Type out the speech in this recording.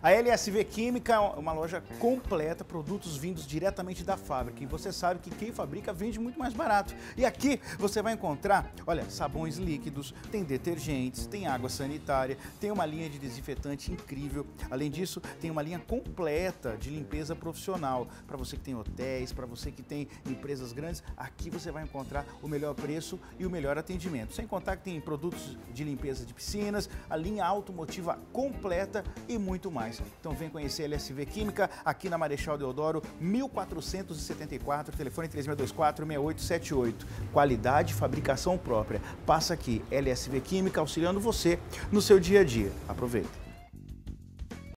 A LSV Química é uma loja completa, produtos vindos diretamente da fábrica. E você sabe que quem fabrica vende muito mais barato. E aqui você vai encontrar, olha, sabões líquidos, tem detergentes, tem água sanitária, tem uma linha de desinfetante incrível. Além disso, tem uma linha completa de limpeza profissional. Para você que tem hotéis, para você que tem empresas grandes, aqui você vai encontrar o melhor preço e o melhor atendimento. Sem contar que tem produtos de limpeza de piscinas, a linha automotiva completa e muito mais. Então vem conhecer a LSV Química aqui na Marechal Deodoro, 1474, telefone 3624-6878. Qualidade, fabricação própria. Passa aqui, LSV Química, auxiliando você no seu dia a dia. Aproveita!